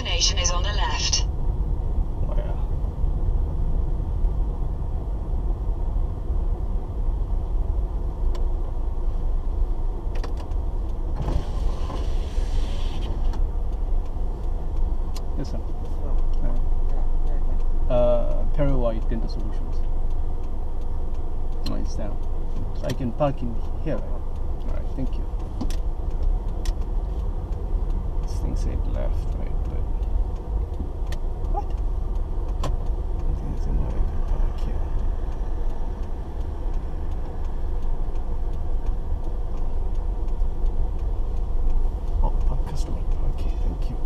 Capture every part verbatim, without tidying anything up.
destination is on the left. Where? Yes, sir. Uh, Perry-White Dental Solutions. Oh, it's down. So I can park in here, right? Alright, thank you. This thing said left, right? But what? I think there's no way I can park here. Oh, park customer parking. Thank you.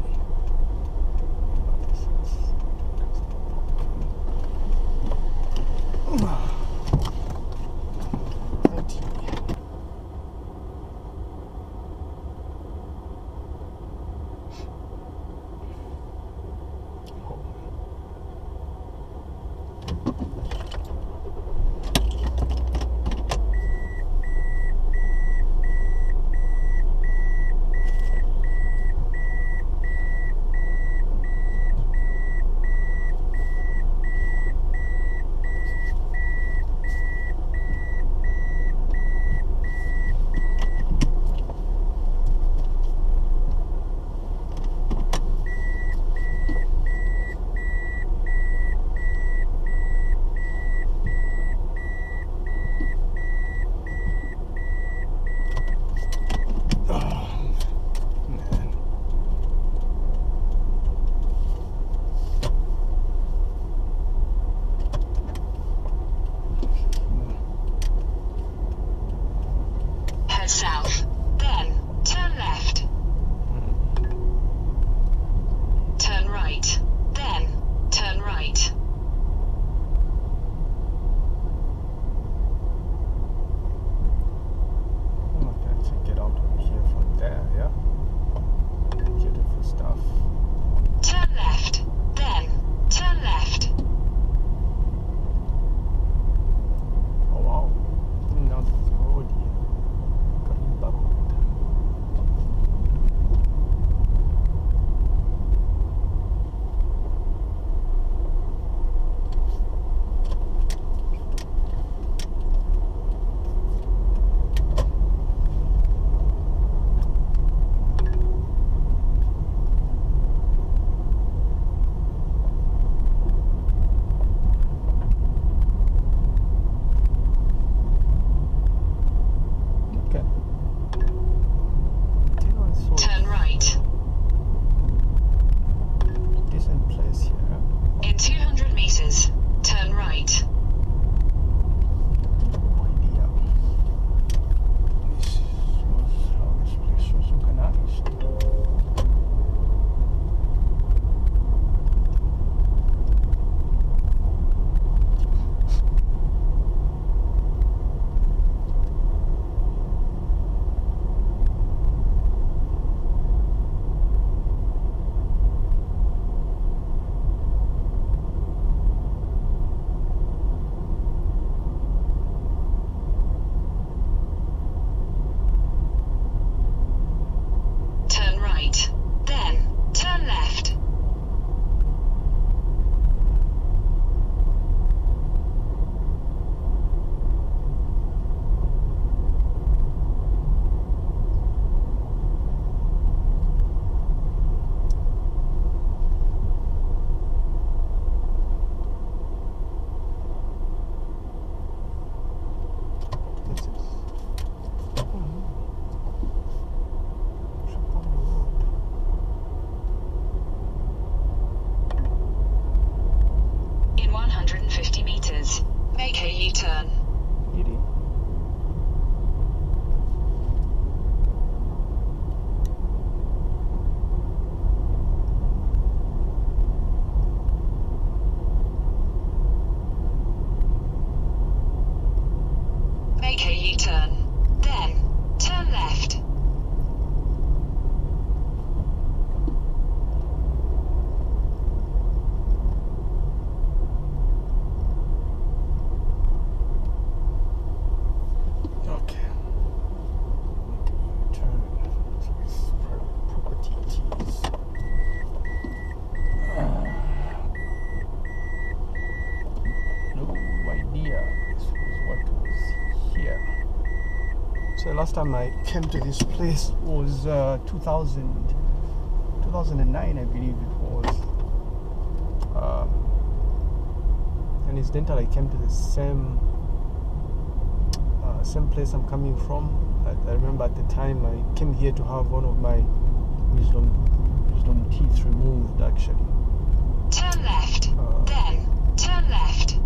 last time I came to this place was uh, two thousand, two thousand nine, I believe it was. Um, and incidentally, I came to the same uh, same place I'm coming from. I, I remember at the time I came here to have one of my wisdom wisdom teeth removed. Actually, turn left, uh, then turn left.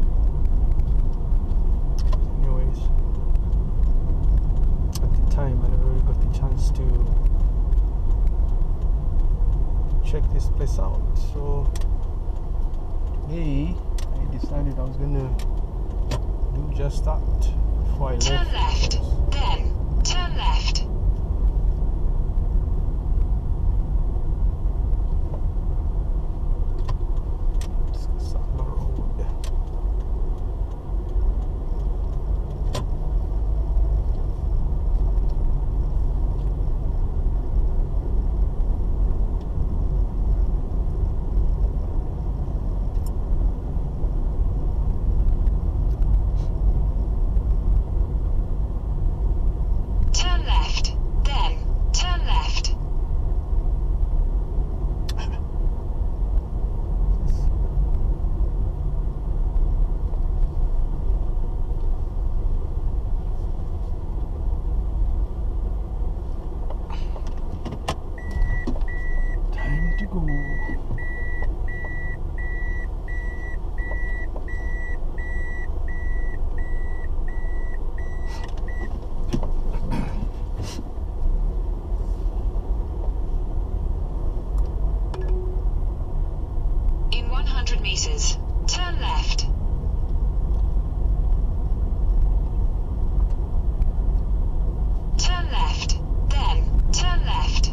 Anyways, at the time I never really got the chance to check this place out. So today I decided I was gonna do just that before I left. Turn left, then turn left. Meters. Turn left. Turn left. Then turn left.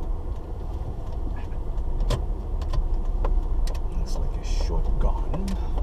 Looks like a shotgun.